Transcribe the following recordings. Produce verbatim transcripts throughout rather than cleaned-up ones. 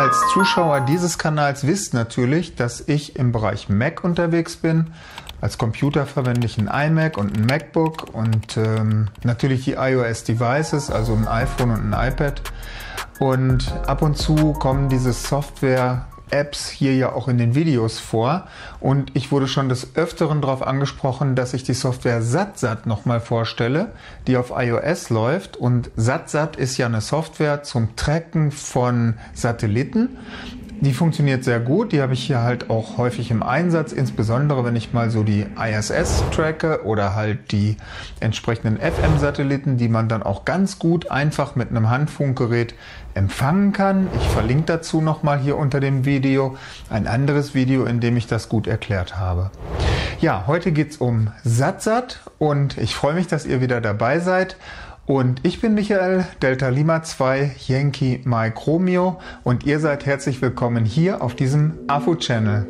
als Zuschauer dieses Kanals wisst natürlich, dass ich im Bereich Mac unterwegs bin. Als Computer verwende ich einen iMac und ein MacBook und ähm, natürlich die iOS-Devices, also ein iPhone und ein iPad. Und ab und zu kommen diese Software-Apps hier ja auch in den Videos vor. Und ich wurde schon des Öfteren darauf angesprochen, dass ich die Software SatSat nochmal vorstelle, die auf iOS läuft. Und SatSat ist ja eine Software zum Tracken von Satelliten. Die funktioniert sehr gut, die habe ich hier halt auch häufig im Einsatz, insbesondere wenn ich mal so die I S S tracke oder halt die entsprechenden F M-Satelliten, die man dann auch ganz gut einfach mit einem Handfunkgerät empfangen kann. Ich verlinke dazu nochmal hier unter dem Video ein anderes Video, in dem ich das gut erklärt habe. Ja, heute geht es um SatSat und ich freue mich, dass ihr wieder dabei seid. Und ich bin Michael, Delta Lima zwei, Yankee Mike Romeo und ihr seid herzlich willkommen hier auf diesem A F U-Channel.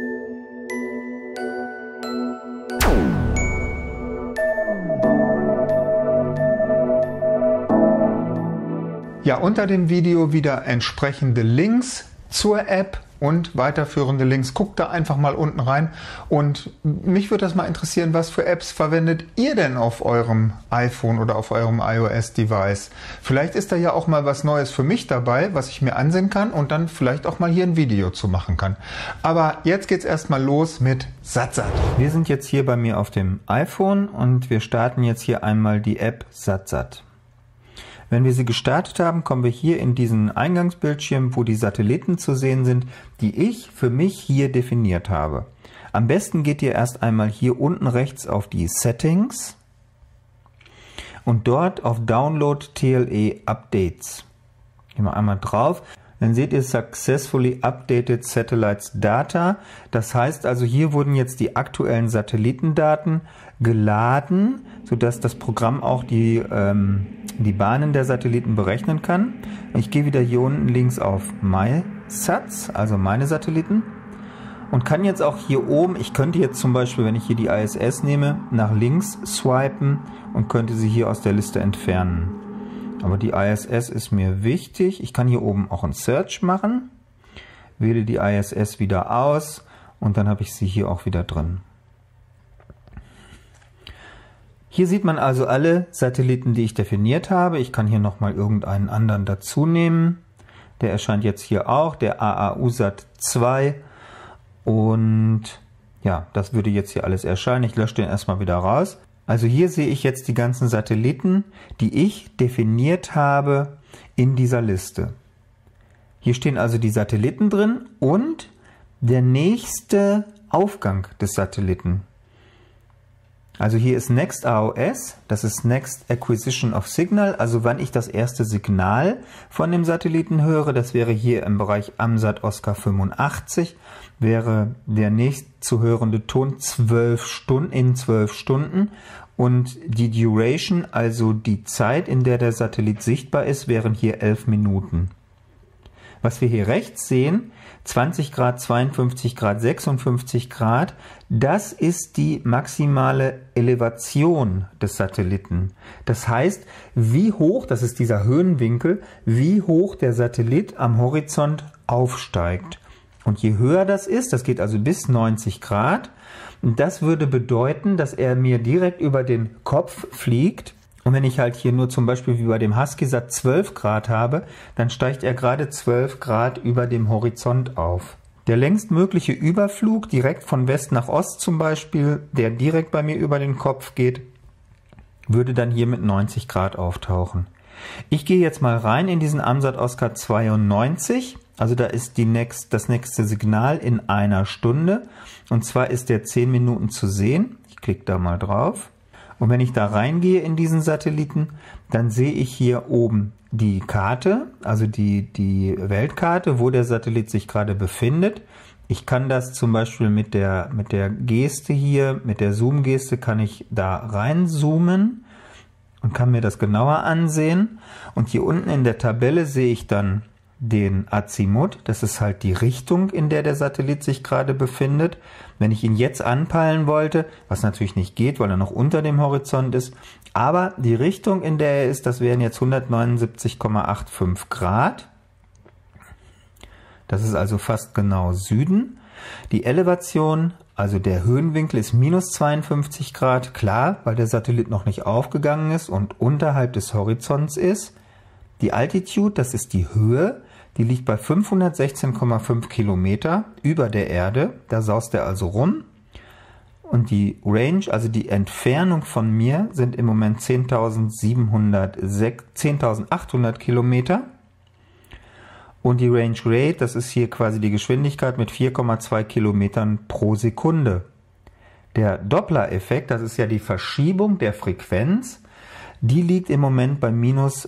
Ja, unter dem Video wieder entsprechende Links zur App und weiterführende Links. Guckt da einfach mal unten rein und mich würde das mal interessieren, was für Apps verwendet ihr denn auf eurem iPhone oder auf eurem iOS-Device? Vielleicht ist da ja auch mal was Neues für mich dabei, was ich mir ansehen kann und dann vielleicht auch mal hier ein Video zu machen kann. Aber jetzt geht's erstmal los mit SatSat. Wir sind jetzt hier bei mir auf dem iPhone und wir starten jetzt hier einmal die App SatSat. Wenn wir sie gestartet haben, kommen wir hier in diesen Eingangsbildschirm, wo die Satelliten zu sehen sind, die ich für mich hier definiert habe. Am besten geht ihr erst einmal hier unten rechts auf die Settings und dort auf Download T L E Updates. Gehen wir einmal drauf. Dann seht ihr Successfully Updated Satellites Data. Das heißt also, hier wurden jetzt die aktuellen Satellitendaten geladen, sodass das Programm auch die, ähm, die Bahnen der Satelliten berechnen kann. Ich gehe wieder hier unten links auf My Sats, also meine Satelliten, und kann jetzt auch hier oben, ich könnte jetzt zum Beispiel, wenn ich hier die I S S nehme, nach links swipen und könnte sie hier aus der Liste entfernen. Aber die I S S ist mir wichtig. Ich kann hier oben auch ein Search machen, wähle die I S S wieder aus und dann habe ich sie hier auch wieder drin. Hier sieht man also alle Satelliten, die ich definiert habe. Ich kann hier nochmal irgendeinen anderen dazu nehmen. Der erscheint jetzt hier auch, der A A U Sat zwei. Und ja, das würde jetzt hier alles erscheinen. Ich lösche den erstmal wieder raus. Also hier sehe ich jetzt die ganzen Satelliten, die ich definiert habe in dieser Liste. Hier stehen also die Satelliten drin und der nächste Aufgang des Satelliten. Also hier ist Next A O S, das ist Next Acquisition of Signal, also wann ich das erste Signal von dem Satelliten höre, das wäre hier im Bereich AMSAT Oscar fünfundachtzig, wäre der nächst zu hörende Ton zwölf Stunden in zwölf Stunden und die Duration, also die Zeit, in der der Satellit sichtbar ist, wären hier elf Minuten. Was wir hier rechts sehen, zwanzig Grad, zweiundfünfzig Grad, sechsundfünfzig Grad, das ist die maximale Elevation des Satelliten. Das heißt, wie hoch, das ist dieser Höhenwinkel, wie hoch der Satellit am Horizont aufsteigt. Und je höher das ist, das geht also bis neunzig Grad, das würde bedeuten, dass er mir direkt über den Kopf fliegt. Und wenn ich halt hier nur zum Beispiel wie bei dem HuskySat zwölf Grad habe, dann steigt er gerade zwölf Grad über dem Horizont auf. Der längst mögliche Überflug, direkt von West nach Ost zum Beispiel, der direkt bei mir über den Kopf geht, würde dann hier mit neunzig Grad auftauchen. Ich gehe jetzt mal rein in diesen AMSAT Oscar zweiundneunzig, also da ist die next, das nächste Signal in einer Stunde, und zwar ist der zehn Minuten zu sehen. Ich klicke da mal drauf. Und wenn ich da reingehe in diesen Satelliten, dann sehe ich hier oben die Karte, also die, die Weltkarte, wo der Satellit sich gerade befindet. Ich kann das zum Beispiel mit der, mit der Geste hier, mit der Zoom-Geste kann ich da reinzoomen und kann mir das genauer ansehen. Und hier unten in der Tabelle sehe ich dann den Azimut, das ist halt die Richtung, in der der Satellit sich gerade befindet. Wenn ich ihn jetzt anpeilen wollte, was natürlich nicht geht, weil er noch unter dem Horizont ist, aber die Richtung, in der er ist, das wären jetzt hundertneunundsiebzig Komma fünfundachtzig Grad. Das ist also fast genau Süden. Die Elevation, also der Höhenwinkel, ist minus zweiundfünfzig Grad, klar, weil der Satellit noch nicht aufgegangen ist und unterhalb des Horizonts ist. Die Altitude, das ist die Höhe, die liegt bei fünfhundertsechzehn Komma fünf Kilometer über der Erde. Da saust er also rum. Und die Range, also die Entfernung von mir, sind im Moment zehntausendachthundert Kilometer. Und die Range Rate, das ist hier quasi die Geschwindigkeit mit vier Komma zwei Kilometern pro Sekunde. Der Doppler-Effekt, das ist ja die Verschiebung der Frequenz, die liegt im Moment bei minus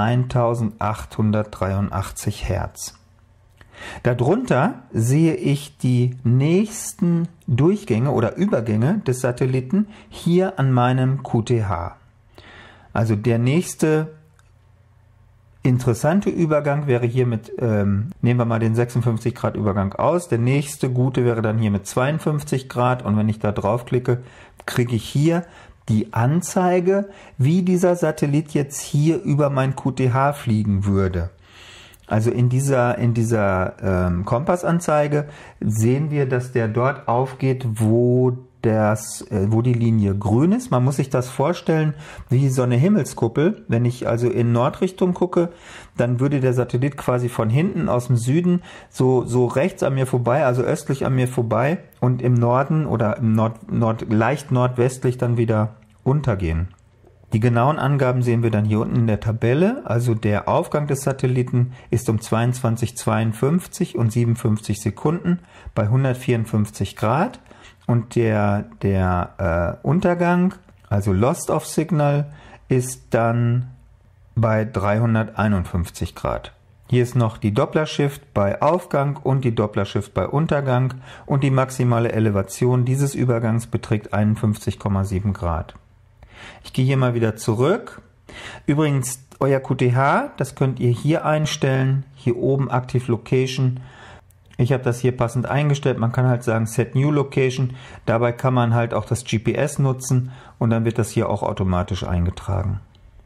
eintausendachthundertdreiundachtzig Hertz. Darunter sehe ich die nächsten Durchgänge oder Übergänge des Satelliten hier an meinem Q T H. Also der nächste interessante Übergang wäre hier mit, ähm, nehmen wir mal den sechsundfünfzig Grad Übergang aus, der nächste gute wäre dann hier mit zweiundfünfzig Grad und wenn ich da draufklicke, kriege ich hier die Anzeige, wie dieser Satellit jetzt hier über mein Q T H fliegen würde. Also in dieser, in dieser ähm, Kompassanzeige sehen wir, dass der dort aufgeht, wo, das, äh, wo die Linie grün ist. Man muss sich das vorstellen wie so eine Himmelskuppel. Wenn ich also in Nordrichtung gucke, dann würde der Satellit quasi von hinten aus dem Süden so, so rechts an mir vorbei, also östlich an mir vorbei und im Norden oder im Nord, Nord, leicht nordwestlich dann wieder untergehen. Die genauen Angaben sehen wir dann hier unten in der Tabelle. Also der Aufgang des Satelliten ist um zweiundzwanzig Uhr zweiundfünfzig und siebenundfünfzig Sekunden bei hundertvierundfünfzig Grad und der, der äh, Untergang, also Lost of Signal, ist dann bei dreihunderteinundfünfzig Grad. Hier ist noch die Doppler-Shift bei Aufgang und die Doppler-Shift bei Untergang und die maximale Elevation dieses Übergangs beträgt einundfünfzig Komma sieben Grad. Ich gehe hier mal wieder zurück. Übrigens, euer Q T H, das könnt ihr hier einstellen. Hier oben Active Location. Ich habe das hier passend eingestellt. Man kann halt sagen Set New Location. Dabei kann man halt auch das G P S nutzen und dann wird das hier auch automatisch eingetragen.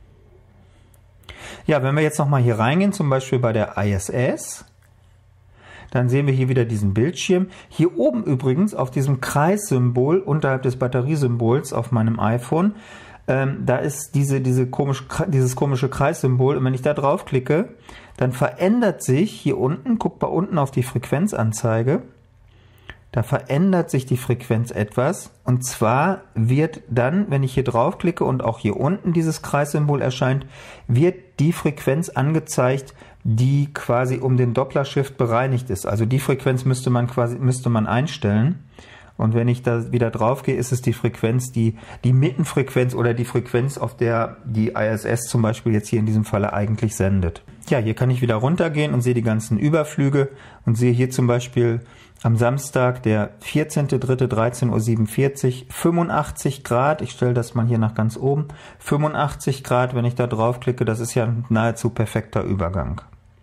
Ja, wenn wir jetzt nochmal hier reingehen, zum Beispiel bei der I S S, dann sehen wir hier wieder diesen Bildschirm. Hier oben übrigens auf diesem Kreissymbol unterhalb des Batteriesymbols auf meinem iPhone, ähm, da ist diese, diese komische, dieses komische Kreissymbol und wenn ich da draufklicke, dann verändert sich hier unten, guckt mal unten auf die Frequenzanzeige, da verändert sich die Frequenz etwas und zwar wird dann, wenn ich hier draufklicke und auch hier unten dieses Kreissymbol erscheint, wird die Frequenz angezeigt, die quasi um den Doppler-Shift bereinigt ist. Also die Frequenz müsste man quasi müsste man einstellen. Und wenn ich da wieder drauf gehe, ist es die Frequenz, die, die Mittenfrequenz oder die Frequenz, auf der die I S S zum Beispiel jetzt hier in diesem Falle eigentlich sendet. Ja, hier kann ich wieder runtergehen und sehe die ganzen Überflüge und sehe hier zum Beispiel am Samstag, der vierzehnter dritter dreizehn Uhr siebenundvierzig, fünfundachtzig Grad. Ich stelle das mal hier nach ganz oben. fünfundachtzig Grad, wenn ich da draufklicke, das ist ja ein nahezu perfekter Übergang.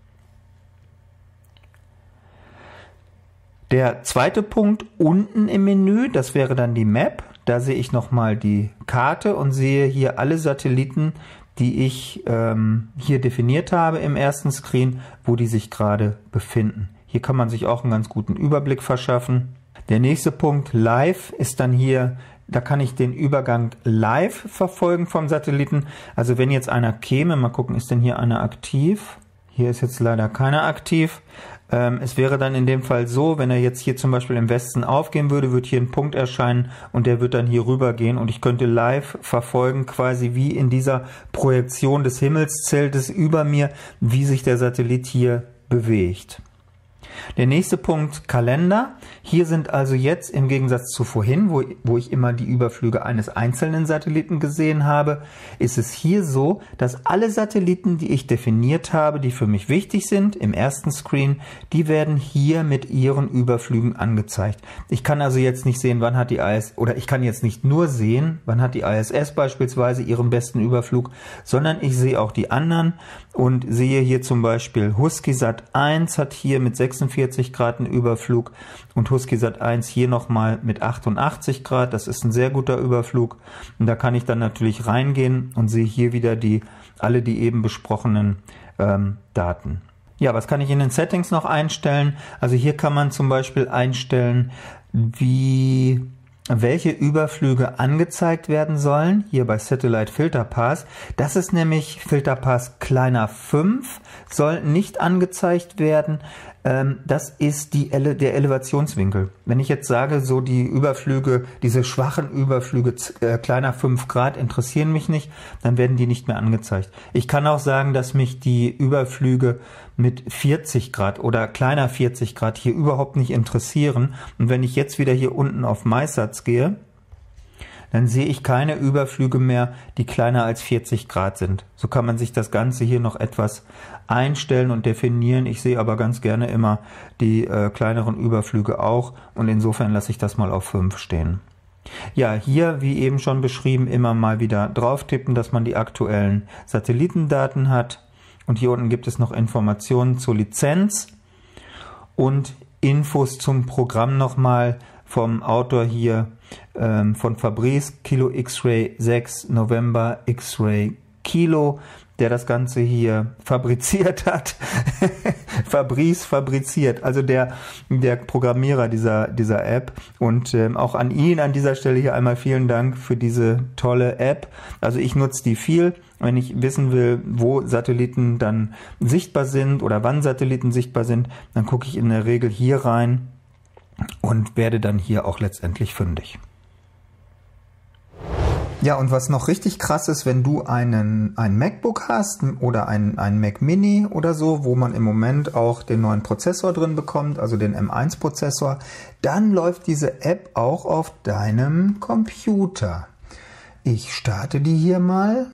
Der zweite Punkt unten im Menü, das wäre dann die Map. Da sehe ich nochmal die Karte und sehe hier alle Satelliten, die ich ähm, hier definiert habe im ersten Screen, wo die sich gerade befinden. Hier kann man sich auch einen ganz guten Überblick verschaffen. Der nächste Punkt, Live, ist dann hier, da kann ich den Übergang live verfolgen vom Satelliten. Also wenn jetzt einer käme, mal gucken, ist denn hier einer aktiv? Hier ist jetzt leider keiner aktiv. Ähm, es wäre dann in dem Fall so, wenn er jetzt hier zum Beispiel im Westen aufgehen würde, wird hier ein Punkt erscheinen und der wird dann hier rüber gehen und ich könnte live verfolgen, quasi wie in dieser Projektion des Himmelszeltes über mir, wie sich der Satellit hier bewegt. Der nächste Punkt, Kalender. Hier sind also jetzt im Gegensatz zu vorhin, wo, wo ich immer die Überflüge eines einzelnen Satelliten gesehen habe, ist es hier so, dass alle Satelliten, die ich definiert habe, die für mich wichtig sind, im ersten Screen, die werden hier mit ihren Überflügen angezeigt. Ich kann also jetzt nicht sehen, wann hat die I S S, oder ich kann jetzt nicht nur sehen, wann hat die I S S beispielsweise ihren besten Überflug, sondern ich sehe auch die anderen und sehe hier zum Beispiel Husky-Sat eins hat hier mit sechsundvierzig Grad einen Überflug und Husky-Sat eins hier nochmal mit achtundachtzig Grad. Das ist ein sehr guter Überflug und da kann ich dann natürlich reingehen und sehe hier wieder die alle die eben besprochenen ähm, Daten. Ja, was kann ich in den Settings noch einstellen? Also hier kann man zum Beispiel einstellen, wie welche Überflüge angezeigt werden sollen, hier bei Satellite Filter Path. Das ist nämlich Filter Path kleiner fünf, soll nicht angezeigt werden. Ähm, das ist die Ele der Elevationswinkel. Wenn ich jetzt sage, so die Überflüge, diese schwachen Überflüge äh, kleiner fünf Grad interessieren mich nicht, dann werden die nicht mehr angezeigt. Ich kann auch sagen, dass mich die Überflüge mit vierzig Grad oder kleiner vierzig Grad hier überhaupt nicht interessieren. Und wenn ich jetzt wieder hier unten auf MySats gehe, dann sehe ich keine Überflüge mehr, die kleiner als vierzig Grad sind. So kann man sich das Ganze hier noch etwas einstellen und definieren. Ich sehe aber ganz gerne immer die äh, kleineren Überflüge auch und insofern lasse ich das mal auf fünf stehen. Ja, hier, wie eben schon beschrieben, immer mal wieder drauf tippen, dass man die aktuellen Satellitendaten hat. Und hier unten gibt es noch Informationen zur Lizenz und Infos zum Programm nochmal vom Autor hier, ähm, von Fabrice, Kilo X-Ray sechs November X-Ray Kilo, der das Ganze hier fabriziert hat. Fabrice fabriziert, also der, der Programmierer dieser, dieser App. Und ähm, auch an ihn an dieser Stelle hier einmal vielen Dank für diese tolle App. Also ich nutze die viel. Wenn ich wissen will, wo Satelliten dann sichtbar sind oder wann Satelliten sichtbar sind, dann gucke ich in der Regel hier rein und werde dann hier auch letztendlich fündig. Ja, und was noch richtig krass ist, wenn du einen, ein MacBook hast oder ein, ein Mac Mini oder so, wo man im Moment auch den neuen Prozessor drin bekommt, also den M eins Prozessor, dann läuft diese App auch auf deinem Computer. Ich starte die hier mal.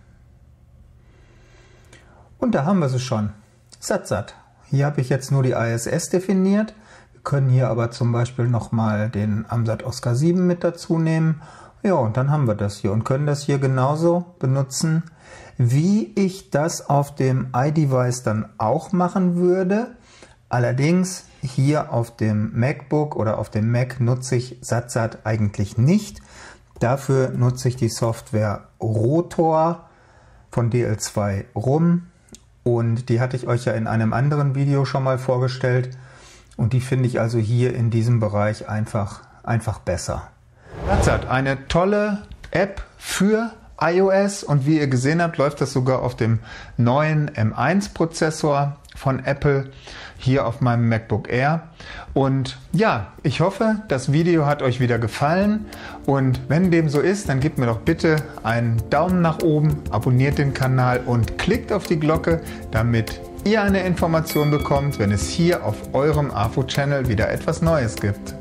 Und da haben wir sie schon. SatSat. Hier habe ich jetzt nur die I S S definiert. Wir können hier aber zum Beispiel nochmal den AMSAT Oscar sieben mit dazu nehmen. Ja, und dann haben wir das hier und können das hier genauso benutzen, wie ich das auf dem iDevice dann auch machen würde. Allerdings hier auf dem MacBook oder auf dem Mac nutze ich SatSat eigentlich nicht. Dafür nutze ich die Software Rotor von D L zwei Rum. Und die hatte ich euch ja in einem anderen Video schon mal vorgestellt. Und die finde ich also hier in diesem Bereich einfach, einfach besser. SatSat, eine tolle App für iOS. Und wie ihr gesehen habt, läuft das sogar auf dem neuen M eins Prozessor von Apple hier auf meinem MacBook Air. Und ja, ich hoffe, das Video hat euch wieder gefallen. Und wenn dem so ist, dann gebt mir doch bitte einen Daumen nach oben, abonniert den Kanal und klickt auf die Glocke, damit ihr eine Information bekommt, wenn es hier auf eurem A F O Channel wieder etwas Neues gibt.